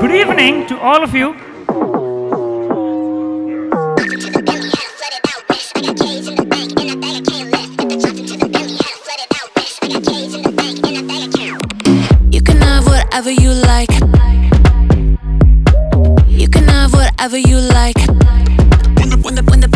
Good evening to all of you. You can have whatever you like. You can have whatever you like. When the